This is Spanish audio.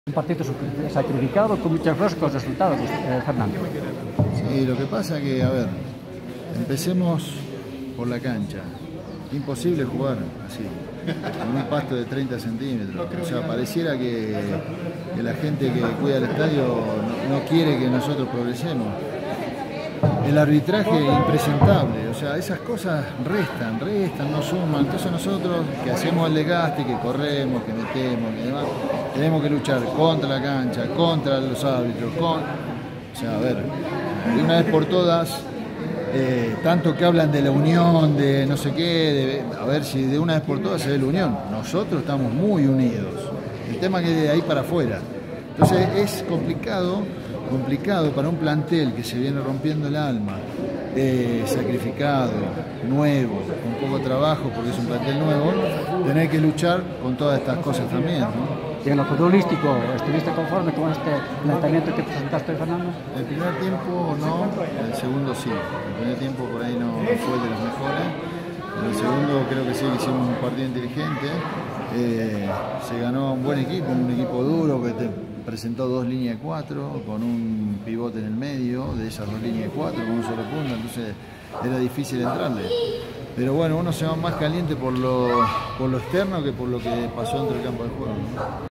Un partido sacrificado con muchas cosas con los resultados, Fernando. Sí, lo que pasa es que, a ver, empecemos por la cancha. Imposible jugar así, con un pasto de 30 centímetros. O sea, pareciera que la gente que cuida el estadio no quiere que nosotros progresemos. El arbitraje impresentable, o sea, esas cosas restan, no suman. Entonces nosotros que hacemos el desgaste, que corremos, que metemos, que demás, tenemos que luchar contra la cancha, contra los árbitros, o sea, a ver, de una vez por todas, tanto que hablan de la unión, de no sé qué, a ver si de una vez por todas se ve la unión. Nosotros estamos muy unidos, el tema es que de ahí para afuera. Entonces es complicado para un plantel que se viene rompiendo el alma, sacrificado, nuevo, con poco trabajo porque es un plantel nuevo, tener que luchar con todas estas cosas también, ¿no? Y en lo futbolístico, ¿estuviste conforme con este planteamiento que presentaste, Fernando? El primer tiempo no, el segundo sí. El primer tiempo por ahí no fue de los mejores. En el segundo creo que sí hicimos un partido inteligente. Se ganó un buen equipo, un equipo duro que te presentó dos líneas de 4 con un pivote en el medio de esas dos líneas de 4 con un solo punto, entonces era difícil entrarle. Pero bueno, uno se va más caliente por lo externo que por lo que pasó dentro del campo de juego, ¿no?